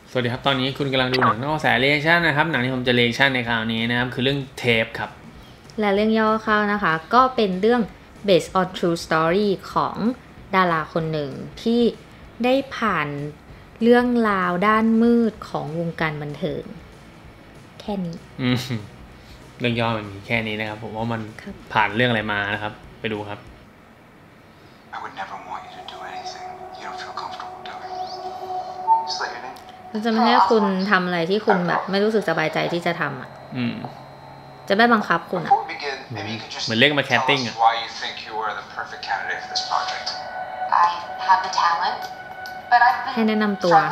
สวัสดีครับตอนนี้คุณกำลังดูหนังนอกกระแสเรีแอคชั่นนะครับหนังที่ผมจะเรีแอคชั่นในคราวนี้นะครับคือเรื่องเทปครับและเรื่องย่อคร่าวนะคะก็เป็นเรื่อง based on true story ของดาราคนหนึ่งที่ได้ผ่านเรื่องราวด้านมืดของวงการบันเทิงแค่นี้เรื่องย่อมันมีแค่นี้นะครับผมว่ามันผ่านเรื่องอะไรมานะครับไปดูครับมันจะไม่ให้คุณทำอะไรที่คุณแบบไม่รู้สึกสบายใจที่จะทำอ่ะจะไม่บังคับคุณอ่ะเหมือนเรียกมาแคสติ้งอ่ะให้แนะนำตัว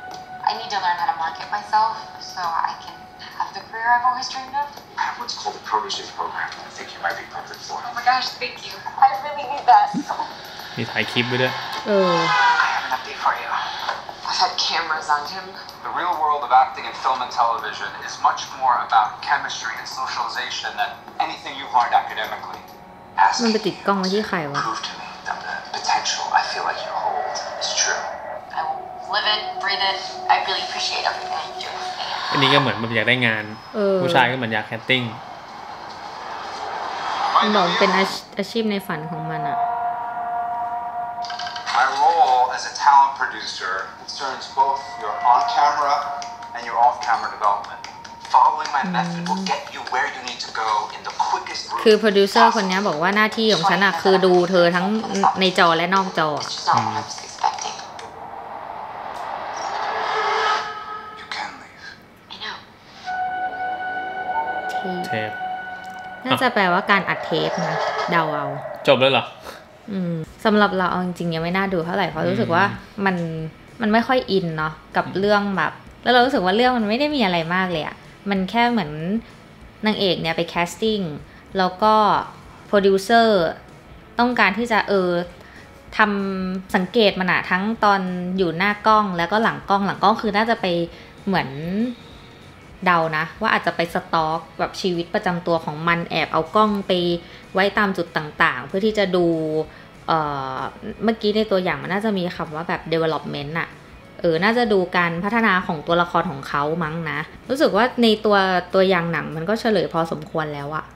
I've always dreamed of. I have what's called a protege program. I think you might be perfect for it. Oh my gosh, thank you. I really need that. มีถ่ายคลิปไว้ด้วย I have an update for you. I've had cameras on him. The real world of acting in film and television is much more about chemistry and socialization than anything you've learned academically. มันไปติดกล้องไว้ที่ใครวะ Prove to me that the potential I feel like you hold is true. I will live it, breathe it. I really appreciate everything you do. อันนี้ก็เหมือนมันอยากได้งานผู้ชายก็เหมือนอยากแคสติ้งมันบอกเป็นอาชีพในฝันของมันอ่ะ My role as a talent producer concerns both your on-camera and your off-camera development. Following my method will get you where you need to go in the quickest route. คือโปรดิวเซอร์คนนี้บอกว่าหน้าที่ของฉันอ่ะคือดูเธอทั้งในจอและนอกจอเทปน่าจะแปลว่าการอัดเทปนะเดาเอาจบแล้วเหรอสำหรับเราเอาจริงๆยังไม่น่าดูเท่าไหร่เพราะรู้สึกว่ามันไม่ค่อยอินเนาะกับเรื่องแบบแล้วเรารู้สึกว่าเรื่องมันไม่ได้มีอะไรมากเลยอะมันแค่เหมือนนางเอกเนี่ยไปแคสติ้งแล้วก็โปรดิวเซอร์ต้องการที่จะทำสังเกตมันอะทั้งตอนอยู่หน้ากล้องแล้วก็หลังกล้องคือน่าจะไปเหมือนเดานะว่าอาจจะไปสต็อกแบบชีวิตประจำตัวของมันแอบเอากล้องไปไว้ตามจุดต่างๆเพื่อที่จะดูเมื่อกี้ในตัวอย่างมันน่าจะมีคำว่าแบบ development อะน่าจะดูการพัฒนาของตัวละครของเขามั้งนะรู้สึกว่าในตัวอย่างหนังมันก็เฉลยพอสมควรแล้วอะ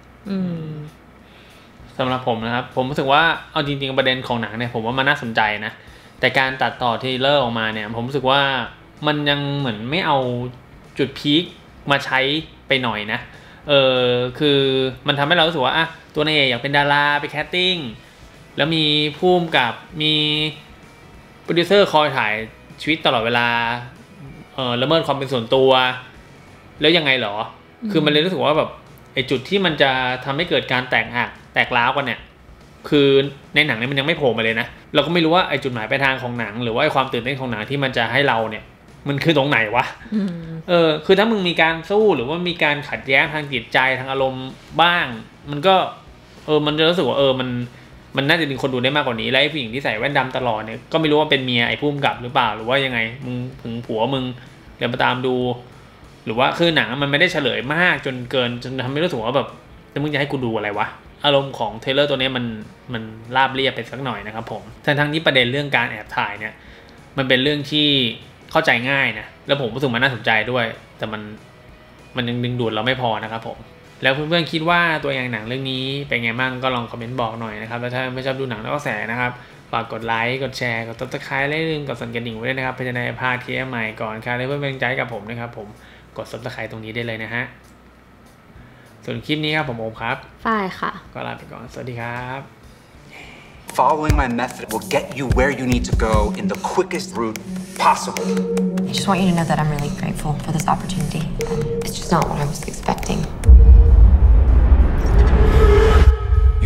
สำหรับผมนะครับผมรู้สึกว่าเอาจริงๆประเด็นของหนังเนี่ยผมว่ามันน่าสนใจนะแต่การตัดต่อเทเลอร์ออกมาเนี่ยผมรู้สึกว่ามันยังเหมือนไม่เอาจุดพีคมาใช้ไปหน่อยนะคือมันทำให้เรารู้สึกว่าอ่ะตัวนายเอกอยากเป็นดาราไปแคสติ้งแล้วมีผู้กำกับมีโปรดิวเซอร์คอยถ่ายชีวิตตลอดเวลาละเมิดความเป็นส่วนตัวแล้วยังไงหรอคือมันเลยรู้สึกว่าแบบไอ้จุดที่มันจะทำให้เกิดการแตกหักแตกร้าวกันเนี่ยคือในหนังเนี่ยมันยังไม่โผล่มาเลยนะเราก็ไม่รู้ว่าไอ้จุดหมายปลายทางของหนังหรือว่าไอ้ความตื่นเต้นของหนังที่มันจะให้เราเนี่ยมันคือตรงไหนวะคือถ้ามึงมีการสู้หรือว่ามีการขัดแย้งทางจิตใจทางอารมณ์บ้างมันก็มันจะรู้สึกว่ามันน่าจะดึงคนดูได้มากกว่านี้และไอ้ผู้หญิงที่ใส่แว่นดำตลอดเนี่ยก็ไม่รู้ว่าเป็นเมียไอ้ผู้กำกับหรือเปล่าหรือว่ายังไงมึงถึงผัวมึงเดี๋ยวมาตามดูหรือว่าคือหนังมันไม่ได้เฉลยมากจนเกินจนทำให้รู้สึกว่าแบบแล้วมึงจะให้กูดูอะไรวะอารมณ์ของเทเลอร์ตัวนี้มันราบเรียบไปสักหน่อยนะครับผมทั้งนี้ประเด็นเรื่องการแอบถ่ายเนี่ยมันเป็นเรื่องที่เข้าใจง่ายนะแล้วผมรู้สึกมันน่าสนใจด้วยแต่มันยังดึงดูดเราไม่พอนะครับผมแล้วเพื่อนๆคิดว่าตัวอย่างหนังเรื่องนี้เป็นไงบ้างก็ลองคอมเมนต์บอกหน่อยนะครับแล้วถ้าไม่ชอบดูหนังนอกกระแสนะครับฝากกดไลค์กดแชร์กด Subscribe และอย่าลืมกดสั่นกระดิ่งไว้ด้วยนะครับเพื่อจะได้พลาดคลิปใหม่ก่อนครับและเพื่อนเป็นกำลังใจกับผมนะครับผมกด Subscribe ตรงนี้ได้เลยนะฮะส่วนคลิปนี้ครับผมโอมครับฝ้ายค่ะก็ลาไปก่อนสวัสดีครับ Following my method will get you where you need to go in the quickest route possible. I just want you to know that I'm really grateful for this opportunity. It's just not what I was expecting.